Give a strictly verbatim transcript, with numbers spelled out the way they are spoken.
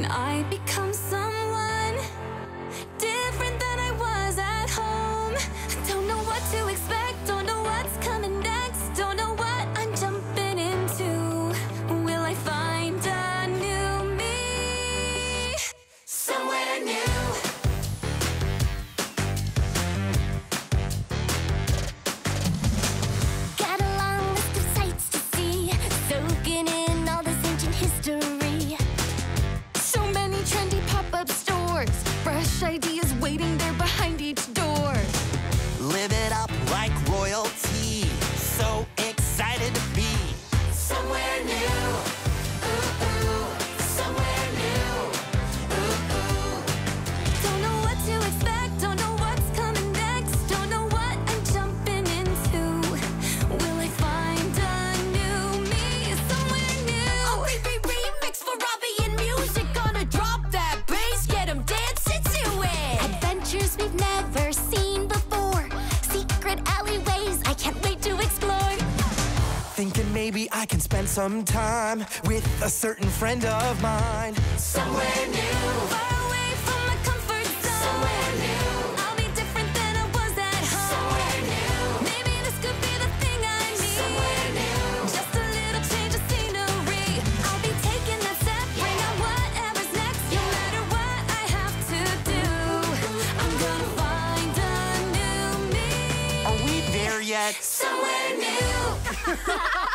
I become someone different than I was at home. Don't know what to expect, don't know what's coming next, don't know what I'm jumping into. Will I find a new me? Somewhere new. Got a long list of sights to see, soaking in all this ancient history. So many trendy pop-up stores, fresh ideas waiting there behind each door. Live it up like royalty, so excited to be Somewhere new. Ooh, ooh. Somewhere new. Ooh, ooh. Don't know what to expect, don't know what's coming next, don't know what I'm jumping into. Will I find a new me? Somewhere new. A re remix for Floravian music, gonna drop that bass, get 'em dancing to it. Adventures we've never seen before, secret alleyways I can't wait to explore. thinking maybe I can spend some time with a certain friend of mine. Somewhere new. Far away from my comfort zone. Somewhere new. I'll be different than I was at home. Somewhere new. Maybe this could be the thing I need. Somewhere new. Just a little change of scenery. I'll be taking that step, bring out whatever's next. No matter what I have to do, I'm gonna find a new me. Are we there yet? Somewhere new.